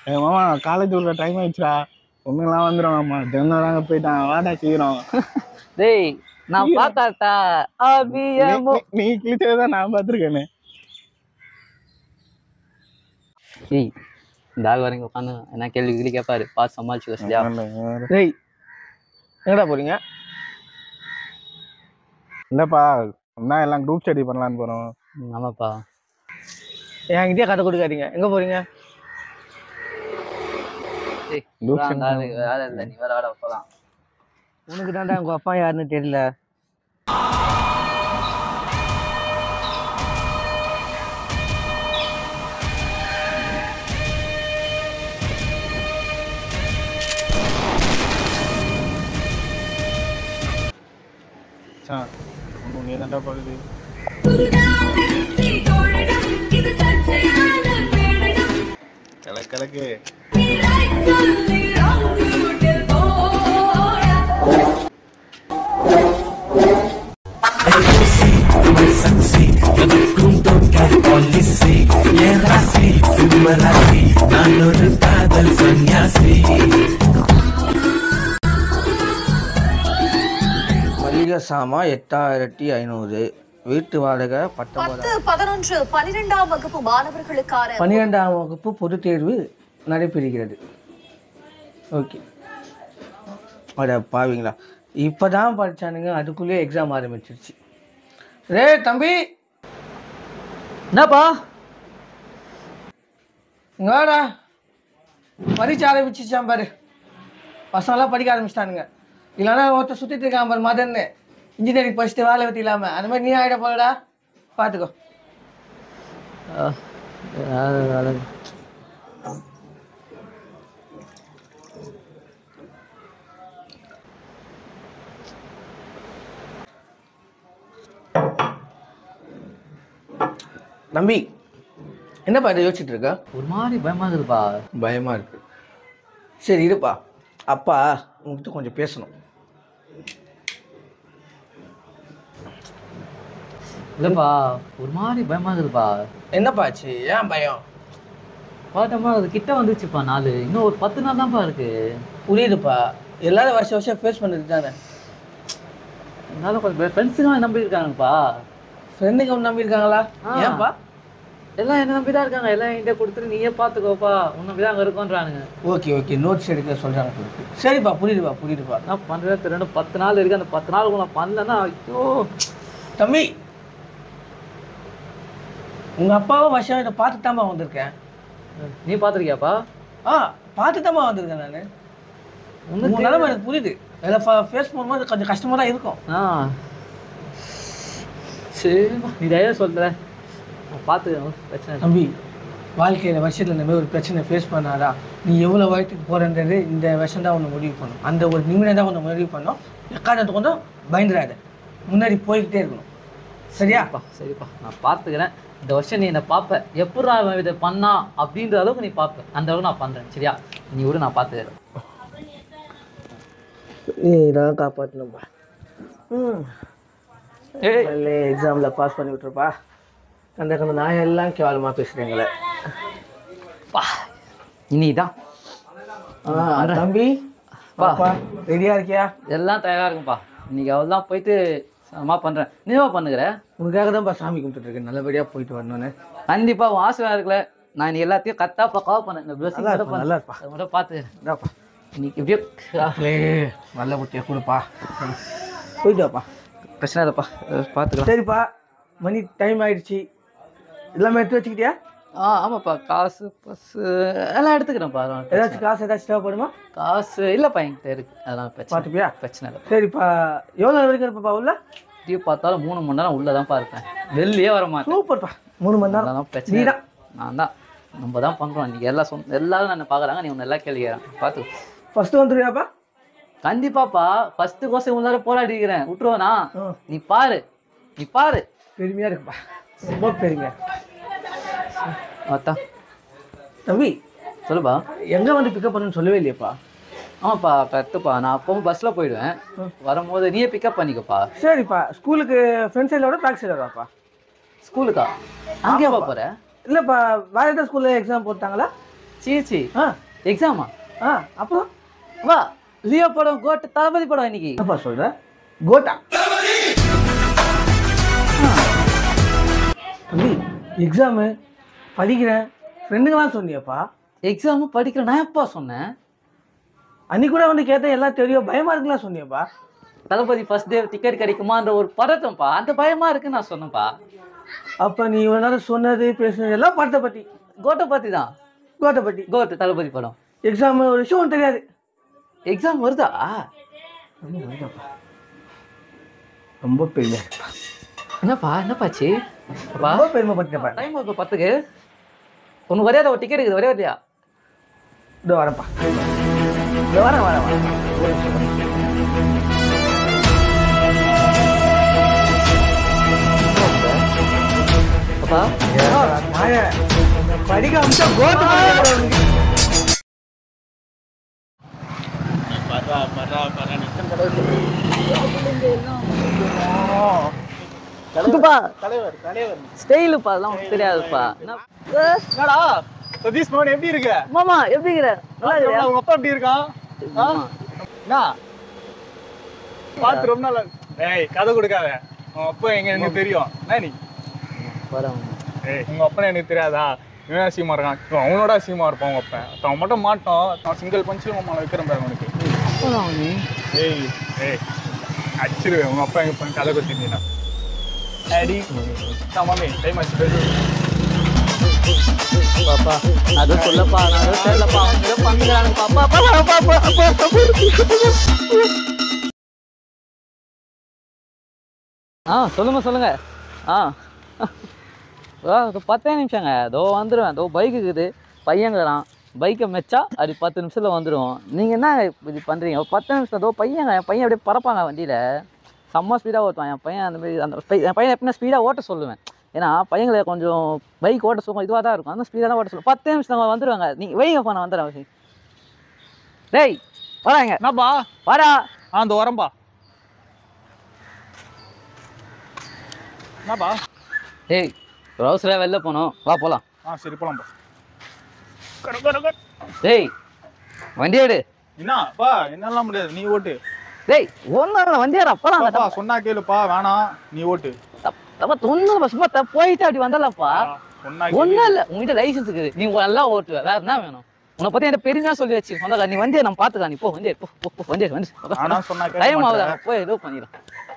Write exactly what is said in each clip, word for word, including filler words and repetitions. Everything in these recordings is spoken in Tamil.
எங்க மாமா காலேஜ் உள்ள டைம் ஆயிடுச்சுடா. பொண்ணுலாம் வந்துடுவாங்கம்மா. தினம் தாங்க போயிட்டான். வாடா சீக்கிரம். டேய் நான் பார்த்தாட்டா அபியமோ நீ கிழிச்சதான் நான் பார்த்துருக்கேனே. ஏய் இந்த ஆள் வரீங்க உட்காந்து என்ன கேள்வி கேள்வி கேட்பாரு பார்த்து சமாளிச்சுக்கோ சரியா? டேய் எங்கடா போறீங்க? இல்லப்பா என்ன எல்லாம் குரூப் ஸ்டடி பண்ணலான்னு போறோம். ஆமாப்பா. என்கிட்டயே கதை கொடுக்காதீங்க. எங்க போறீங்க? வேலை இல்லை நீ வேற வேலை போலாம். உனக்கு தான்டா உங்க அப்பா யாருன்னு தெரியல. நீ தான்டா பாக்குது. கிழக்கு கிழக்கு மளிகை சாமா எட்டாயிரத்தி ஐநூறு. வீட்டு வாடகை பத்தொன்பது பதினொன்று பனிரெண்டாம் வகுப்பு மாணவர்களுக்கான பன்னிரெண்டாம் வகுப்பு பொதுத் தேர்வு நடைபெறுகிறது. ஓகே. அட பாவீங்களா, இப்போதான் படித்தானுங்க, அதுக்குள்ளேயே எக்ஸாம் ஆரம்பிச்சிருச்சு. ரே தம்பி என்னப்பா இங்கடா, பரீட்சை ஆரம்பிச்சிச்சான் பாரு. பசங்களாம் படிக்க ஆரம்பிச்சிட்டானுங்க. இல்லைன்னா ஒருத்தர் சுற்றிட்டு இருக்கான் பாரு மதன்னு, இன்ஜினியரிங் படிச்சுட்டு வேலை வெட்டி இல்லாமல். அந்த மாதிரி நீ ஆகிட போலடா, பார்த்துக்கோ. தம்பி என்னப்பா இதை யோசிச்சுட்டு இருக்க? ஒரு மாதிரி பயமா இருக்குப்பா. பயமா இருக்கு. சரி இருப்பா, அப்பா உங்ககிட்ட கொஞ்சம் பேசணும். இல்லப்பா ஒரு மாதிரி பயமா இருக்குப்பா. என்னப்பா ஆச்சு? ஏன் பயம்? பார்த்தோமா அது கிட்ட வந்துச்சுப்பா நாலு, இன்னும் ஒரு பத்து நாள் தான்ப்பா இருக்கு. புரியுதுப்பா, எல்லாரும் வருஷம் வருஷம் ஃபேஸ் பண்ணுறது தானே. இருந்தாலும் கொஞ்சம் ஃப்ரெண்ட்ஸுங்க நம்பி இருக்காங்கப்பா. ஃப்ரெண்டுங்க ஒன்று நம்பி இருக்காங்களா? ஏன்ப்பா? எல்லாம் என்ன நம்பி தான் இருக்காங்க. எல்லாம் என்கிட்ட கொடுத்துட்டு நீயே பார்த்துக்கோப்பா, உன் நம்பி தான் அங்கே இருக்கோன்றானுங்க. ஓகே ஓகே, நோட்ஸ் எடுக்க சொல்கிறாங்க. சரிப்பா, புரியுதுப்பா புரியுதுப்பா. நான் பண்ணுறது ரெண்டு பத்து நாள் இருக்குது. அந்த பத்து நாளுக்கு நான் பண்ணலன்னா ஐயோ. தம்பி உங்கள் அப்பாவும் வருஷம் இதை பார்த்து தான்ப்பா வந்திருக்கேன். நீ பார்த்துருக்கியாப்பா? ஆ பார்த்து தான்ப்பா வந்திருக்கேன் நான். உங்கள் நிலமை எனக்கு புரியுது. இதில் ஃபேஸ் பண்ணும்போது கொஞ்சம் கஷ்டமாக தான் இருக்கும். ஆ சரிப்பா, நீ தைரியம் சொல்கிறேன், பார்த்துக்க பிரச்சனை. தம்பி வாழ்க்கையில் வருஷத்தில் இந்த மாதிரி ஒரு பிரச்சனை ஃபேஸ் பண்ணாதா, நீ எவ்வளோ வயதுக்கு போகிறன்றது இந்த வருஷம் தான் ஒன்று முடிவு பண்ணும். அந்த ஒரு நிமிடம் தான் ஒன்று முடிவு பண்ணோம். எக்காரணத்துக்கு கொஞ்சம் பயந்துடாத, முன்னாடி போய்கிட்டே இருக்கணும். சரியாப்பா? சரிப்பா, நான் பார்த்துக்கிறேன். இந்த வருஷம் நீ என்னை பார்ப்ப, எப்படா இதை பண்ணா அப்படின்ற அளவுக்கு நீ பார்ப்ப. அந்த அளவுக்கு நான் பண்ணுறேன். சரியா? நீ விட, நான் பார்த்துக்கிறேன். நீ தான் காப்பாற்றணும்ப்பா. ம் எக்ஸாமில் பாஸ் பண்ணி விட்டுருப்பா. அந்த கண்ணு நான் எல்லாம் கேவலமாக பேசுகிறீங்களே. பா இனிதான். தம்பி பாப்பா ரெடியாக இருக்கியா? எல்லாம் தயாராக இருக்குப்பா. இன்னைக்கு அவள் போயிட்டு அம்மா பண்ணுறேன். நீவா பண்ணுகிற? உனக்காக தான்ப்பா சாமி கும்பிட்டுருக்கேன், நல்லபடியாக போயிட்டு வரணுன்னு. கண்டிப்பாக உன் ஆசை இருக்குல்ல. நான் நீ எல்லாத்தையும் கரெக்டாக கவர் பண்ணேன். இந்த ப்ளஸிங் நல்லா இருப்பா. அதை மட்டும் பார்த்துக்கிறேன்ப்பா. இன்னைக்கு எப்படியோ நல்ல குட்டியாக கொடுப்பா. போயிட்டு வாப்பா, பிரச்சனை இல்லைப்பா, பார்த்துக்கலாம். சரிப்பா, மணி டைம் ஆயிடுச்சு. எல்லாமே எடுத்து வச்சுக்கிட்டியா? ஆ ஆமாப்பா, காசு பஸ்ஸு எல்லாம் எடுத்துக்கிறேன்ப்பா. ஏதாச்சும் காசு ஏதாச்சும் தேவைப்படுமா? காசு இல்லைப்பா என்கிட்ட இருக்கு, அதெல்லாம் பிரச்சனை பார்த்துப்பியா? பிரச்சனை இல்லை. சரிப்பா, எவ்வளோ நாள் வரைக்கும் இருப்பா உள்ள? டிவி பார்த்தாலும் மூணு மணி நேரம் உள்ளே தான்ப்பா இருப்பேன், வெளியே வர மாட்டேன். சூப்பர்ப்பா, மூணு மணி நேரம். அதெல்லாம் பிரச்சனை தான். நான் தான் நம்ம தான் பண்ணுறோம். இன்றைக்கி எல்லாம் சொந்த எல்லாரும் என்ன பார்க்குறாங்க, நீ ஒன்று எல்லாம் கேள்விக்கிறேன். பார்த்து ஃபஸ்ட்டு வந்துடுவியாப்பா? கண்டிப்பாப்பா, ஃபஸ்ட்டு கோசம் இவ்வளோ நேரம் போராடி இருக்கிறேன், விட்டுருவேனா? நீ பாரு, நீ பாரு. பெருமையாக இருக்குப்பா, ரொம்ப பெருமையாக. அத்தான் தம்பி சொல்லுப்பா. எங்கே வந்து பிக்கப் பண்ணுன்னு சொல்லவே இல்லையாப்பா? ஆமாப்பா கரெக்டுப்பா, நான் அப்பவும் பஸ்ஸில் போயிடுவேன், வரும்போது நீயே பிக்கப் பண்ணிக்கப்பா. சரிப்பா, ஸ்கூலுக்கு ஃப்ரெண்ட் சைடோட பேக் சைடோடாப்பா? ஸ்கூலுக்கா? அங்கேயாப்பா போகிறேன்? இல்லைப்பா, வேறு எதாவது ஸ்கூலில் எக்ஸாம் போட்டாங்களா? சீச்சி ஆ எக்ஸாமா ஆ அப்புறம் வா லியோ படம் கோட் தளபதி படம் இன்னைக்கு என்னப்பா சொல்ற கோட்டா தம்பி எக்ஸாமு படிக்கிறேன் ஃப்ரெண்டுங்களாம் சொன்னியப்பா எக்ஸாம் படிக்கிறேன் நான் எப்பா சொன்னேன் அன்னைக்கு கூட வந்து கேட்டேன் எல்லாம் தெரியும் பயமா இருக்குலாம் சொன்னியப்பா தளபதி ஃபர்ஸ்ட் டே டிக்கெட் கிடைக்குமான்ற ஒரு பதட்டம்ப்பா அந்த பயமா இருக்குன்னு நான் சொன்னேன்ப்பா அப்போ நீ இவ்வளோ நேரம் சொன்னது பேசுனது எல்லாம் படத்தை பற்றி கோட்டை பத்தி தான் கோட்டை பற்றி கோட் தளபதி படம் எக்ஸாம் ஒரு விஷயம் தெரியாது எக்ஸாம் வருதா ரொம்ப வருதாப்பா ரொம்ப பெருமையா இருக்குப்பா என்னப்பா என்னப்பாச்சு அப்பா ரொம்ப பெருமைப்பட்டேன்ப்பா டைம் இப்போ பத்துக்கு ஒன்று வரையாத ஒரு டிக்கெட் இருக்குது வரையா வரையா இதோ வரேன்ப்பா இதோ வரேன் வரேன் வரேன் அப்பா படிக்க அமிச்சா கோட்டு பரா பரா பரா இதுப்பா தலைவர் தலைவர் ஸ்டைலுப்பா அதெல்லாம் உனக்கு தெரியாதுப்பா என்னடா சதீஷ் மோகன் எப்படி இருக்க மாமா எப்படி இருக்கிற நல்லா இருக்கியா உங்க அப்பா எப்படி இருக்கான் என்ன பார்த்து ரொம்ப நாள் ஏய் கதை கொடுக்காத உங்க அப்பா எங்க எனக்கு தெரியும் என்ன நீ ஏய் உங்க அப்பா எனக்கு தெரியாதா இவன் அசியமா இருக்கான் இவன் அவனோட அசியமா இருப்பான் உங்க அப்பா அவன் மட்டும் மாட்டோம் நான் சிங்கிள் பஞ்சில் உங்க வைக்கிறேன் பாரு உனக்கு ஏய் ஏய் அடிச்சிருவேன் உங்க அப்பா எங்க கதை கொடுத்தீங்கன்னா அடி மம்மி டைம் ஆச்சு பேசு பாப்பா அது சொல்லப்பா நான் அதை தெரியலப்பா அவங்க ஏதோ பண்ணுறாங்க பாப்பா பாப்பா பாப்பா ஆ சொல்லுங்க சொல்லுங்க ஆ பத்தே நிமிஷங்க இதோ வந்துடுவேன் இதோ பைக்கு இருக்குது பையங்கிறான் பைக்கை மெச்சா அப்படி பத்து நிமிஷத்தில் வந்துடும் நீங்கள் என்ன இது பண்ணுறீங்க ஒரு பத்து நிமிஷம் இதோ பையங்க என் பையன் அப்படியே பறப்பாங்க வண்டியில் செம்ம ஸ்பீடாக ஓட்டுவான் என் பையன் அந்த மாதிரி அந்த என் பையன் எப்படின்னா ஸ்பீடாக ஓட்ட சொல்லுவேன் ஏன்னா பையங்களை கொஞ்சம் பைக் ஓட்ட சொல்லுவோம் இதுவாக தான் இருக்கும் அந்த ஸ்பீடாக தான் ஓட்ட சொல்லுவோம் பத்து நிமிஷம் வந்துடுவாங்க நீங்கள் வைங்க நான் வந்துடுறேன் டேய் வராங்க என்னப்பா வரா ஆ அந்த வரம்பா என்னப்பா டேய் ஒரு அவசரம் வெளில போகணும் வா போகலாம் ஆ சரி போலாம்ப்பா டேய் வண்டி எடு என்னப்பா என்னெல்லாம் முடியாது நீ ஓட்டு டேய் ஒன்றும் வண்டியாரா அப்பலாம் சொன்னா கேளுப்பா வேணாம் நீ ஓட்டு தப்பா தொண்ணூறு சும்மா போயிட்டு அப்படி வந்தலப்பா சொன்னா ஒன்றும் இல்லை உங்ககிட்ட லைசன்ஸ் இருக்குது நீ நல்லா ஓட்டுவ வேற என்ன வேணும் உன்னை பற்றி என்கிட்ட பெருமையாக சொல்லி வச்சு சொந்தக்கா நீ வண்டியை நம்ம பார்த்துக்கலாம் நீ போ வண்டியை போ போ வண்டியை வந்து டைம் ஆகுதா போய் ஏதோ பண்ணிடும்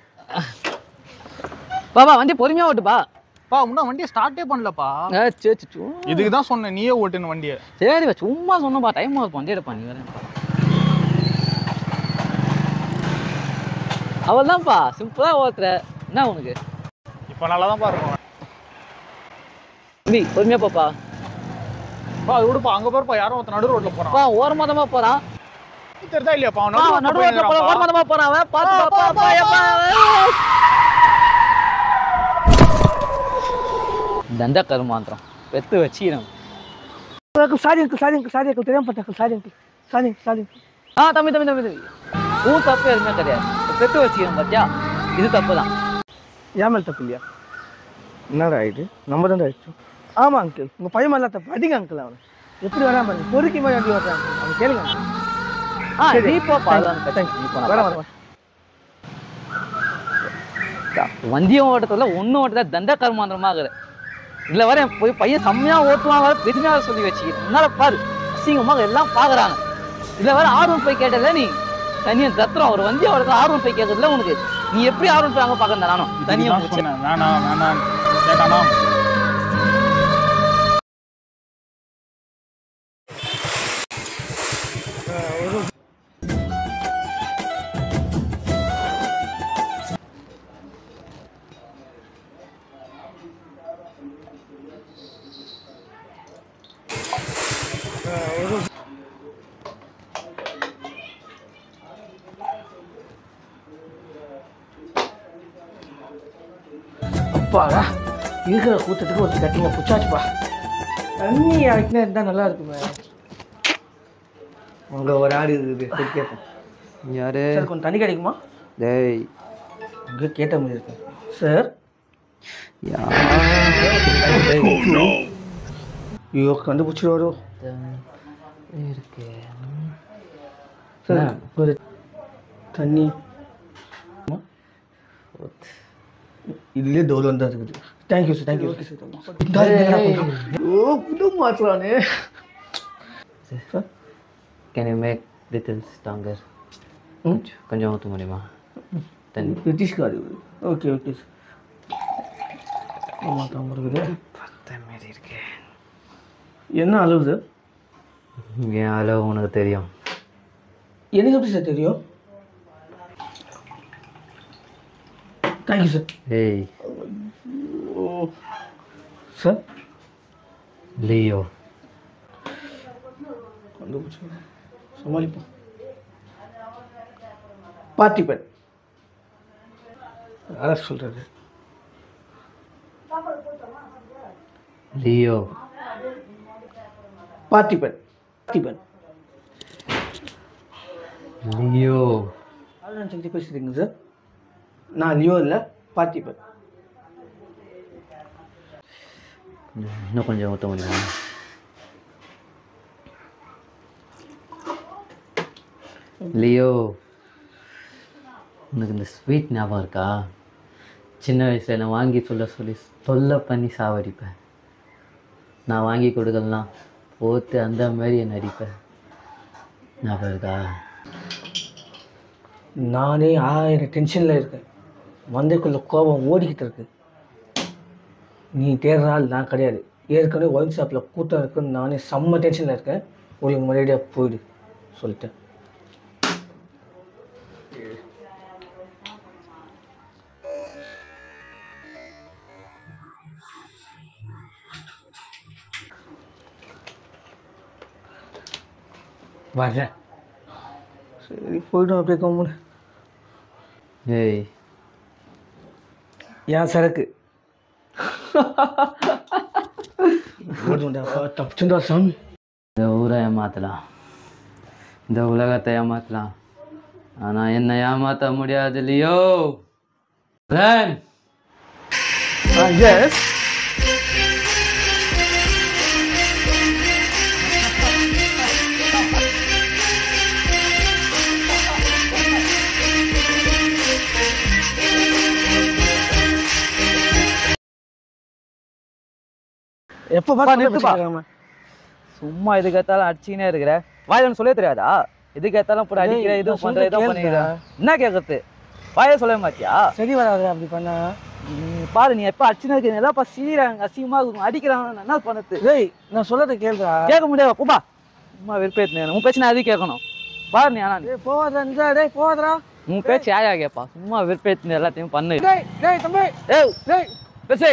பாபா வண்டி பொறுமையாக ஓட்டுப்பா பா இன்னும் வண்டியை ஸ்டார்ட்டே பண்ணலப்பா சரி இதுக்கு தான் சொன்னேன் நீயே ஓட்டுன்னு வண்டியை சரிப்பா சும்மா சொன்னப்பா டைம் ஆகுது வண்டி எடுப்பா நீ வேற அவள் தான்ப்பா சிம்பிளாக ஓட்டுற என்ன உனக்கு இப்போ நல்லா தான்ப்பா இருக்கும் தம்பி பொறுமையாக பாப்பா பா அது விடுப்பா அங்கே பாருப்பா யாரும் ஒருத்தர் நடு ரோட்டில் போகிறான் பா ஓரமாக தான் போகிறான் தெரியுதா இல்லையாப்பா நடு ரோட்டில் போகிறான் ஓரமாக தான் போகிறான் அவன் பார்த்து தண்டா கருமாந்திரம் பெத்து வச்சிடும் sorry uncle sorry uncle sorry uncle தெரியாம பார்த்தேன் சாரி அங்கிள் சாரி சாரி ஆ தம்பி தம்பி தம்பி தம்பி உன் தப்பு எதுவுமே கிடையாது பெத்து வச்சிடும் பார்த்தியா இது தப்பு தான் ஏன் மேலே தப்பு இல்லையா என்னடா ஆயிடுச்சு நம்ம தான் ஆயிடுச்சு ஆமாம் அங்கிள் உங்கள் பையன் மேலே தப்பு அதிகம் அங்கிள் அவன் எப்படி வேணாம் பாருங்க பொறுக்கி மாதிரி வண்டி வர்றான் அவன் கேளுங்க ஆ நீ போப்பா வர வர வண்டியும் ஓட்டத்தில் ஒன்றும் ஓட்டத்தில் தண்ட கருமாந்திரமாகுது இல்லை வர போய் பையன் செம்மையாக ஓட்டுவான் வர பெருமையாக சொல்லி வச்சுக்கிட்டு என்னால் பாரு அசிங்கமாக எல்லாம் பார்க்குறாங்க இல்லை வர ஆர்வம் போய் கேட்டல நீ தனியாக தத்துறோம் ஒரு வண்டி ஓடுறது ஆர்வம் போய் கேட்கறதுல உனக்கு நீ எப்படி ஆர்வம் போய் அங்கே பார்க்கறேன் நானும் தனியாக வேணாம் வேணாம் கேட்டானா அப்பாடா இருக்கிற கூட்டத்துக்கு ஒரு கட்டிங்க புச்சாச்சுப்பா தண்ணி யாருக்குன்னா இருந்தால் நல்லா இருக்குமே அங்கே ஒரு ஆடு இருக்குது கேட்போம் யாரு சார் கொஞ்சம் தண்ணி கிடைக்குமா டேய் அங்கே கேட்ட மாதிரி இருக்கு சார் ஐயோ கண்டுபிடிச்சி வரும் இருக்கு சார் ஒரு தண்ணி இதுலேயே தோல் தான் இருக்குது. Thank you sir thank you okay sir. ஓ புது மாற்றுறானே sir. Can you make little stronger? கொஞ்சம் ஊற்ற முடியுமா தண்ணி? பிரிட்டிஷ்கார். Okay okay sir. மாற்றாம இருக்குது. பத்த மாரி இருக்கு. என்ன அளவு சார்? என் அளவு உனக்கு தெரியும். எனக்கு எப்படி சார் தெரியும்? Thank you sir. ஏய் ஓ சார். லியோ கண்டுபிடிச்சு சமாளிப்போம். பார்த்திபன் யார சொல்கிறது? லியோ பார்த்திபன் பார்த்திபன் லியோ யாரும் சக்தி பேசுறீங்க சார்? நான் லியோ இல்லை பார்த்திபன். இன்னும் கொஞ்சம் ஊற்ற முடியுமா? லியோ உனக்கு இந்த ஸ்வீட் ஞாபகம் இருக்கா? சின்ன வயசில் நான் வாங்கி சொல்ல சொல்லி தொல்லை பண்ணி சாவடிப்பேன். நான் வாங்கி கொடுக்கலாம் போட்டு அந்த மாதிரி என்னை அடிப்பேன். ஞாபகம் இருக்கா? நானே ஆயிரம் டென்ஷனில் இருக்கேன். மந்தைக்குள்ள கோபம் ஓடிக்கிட்டு இருக்கு. நீ தேடுற ஆள் நான் கிடையாது. ஏற்கனவே ஒயின் ஷாப்பில் கூட்டம் இருக்குன்னு நானே செம்ம டென்ஷனில் இருக்கேன். உங்களுக்கு மறுபடியாக போயிடு சொல்லிட்டேன். வரேன். சரி போய்டும் அப்படியே கம்முன்னு. ஏய் ஏன் சரக்கு தப்பிச்சுண்டா சாமி. இந்த ஊரை ஏமாற்றலாம், இந்த உலகத்தை ஏமாற்றலாம், ஆனால் என்னை ஏமாற்ற முடியாது லியோ. ரன். எஸ் எப்போ பார்த்து சும்மா இதுக்கு ஏத்தாலும் அடிச்சுக்கினே இருக்கிற. வாயிலன்னு சொல்ல தெரியாதா? இதுக்கு ஏத்தாலும் போட்டு அடிக்கிற, இது பண்ற, இதை பண்ணிக்கிற. என்ன கேட்கறது? வாயில சொல்ல மாட்டியா? சரி வராது அப்படி பண்ணா. பாரு நீ எப்ப அடிச்சுன்னு இருக்க ஏதாவது சீராங்க அசிங்கமா அடிக்கிறாங்க. என்ன பண்ணது? டேய் நான் சொல்லதை கேளுடா. கேட்க முடியாது போப்பா. சும்மா வெறுப்பேத்து. உன் பேச்சு நான் அது கேட்கணும். பாரு நீ ஆனா போவாதா? டேய் போவாதா? உன் பேச்சு யாயா கேட்பா? சும்மா வெறுப்பேத்து எல்லாத்தையும் பண்ணு. டேய் டேய் தம்பி ஏய் டேய் பேசே.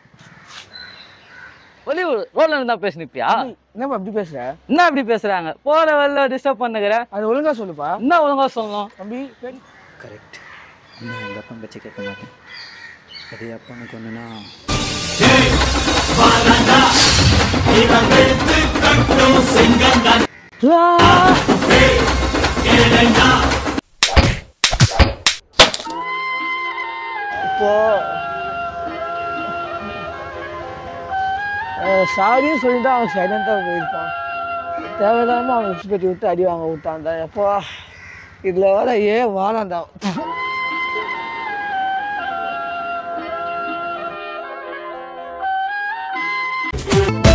ஒலி ரோட்ல இருந்தா பேசினிப்பியா? என்னப்பா அப்படி பேசுற? என்ன அப்படி பேசுறாங்க? போற வரல டிஸ்டர்ப் பண்ணுகிற. அது ஒழுங்கா சொல்லுப்பா. என்ன ஒழுங்கா சொல்லணும்? தம்பி கரெக்ட். நான் எங்கள் அப்பா பேச்சு கேட்க மாட்டேன். அதே அப்பா எனக்கு ஒன்றுனா இப்போ சாரின்னு சொல்லிட்டு அவன் சைலண்டாக போயிருப்பான். தேவையில்லாமல் அவன் எக்ஸ்பெக்ட் விட்டு அடி வாங்க விட்டான் தான். எப்போ இதில் வர ஏன் வாழாந்தான்.